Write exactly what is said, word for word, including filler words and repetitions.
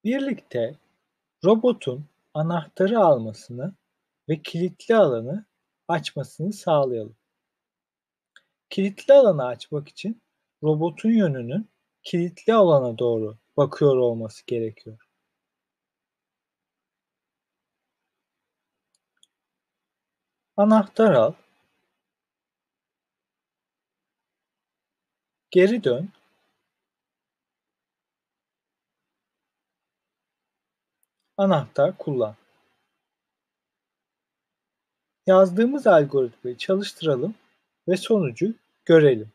Birlikte robotun anahtarı almasını ve kilitli alanı açmasını sağlayalım. Kilitli alanı açmak için robotun yönünün kilitli alana doğru bakıyor olması gerekiyor. Anahtar al, geri dön, anahtar kullan. Yazdığımız algoritmayı çalıştıralım ve sonucu görelim.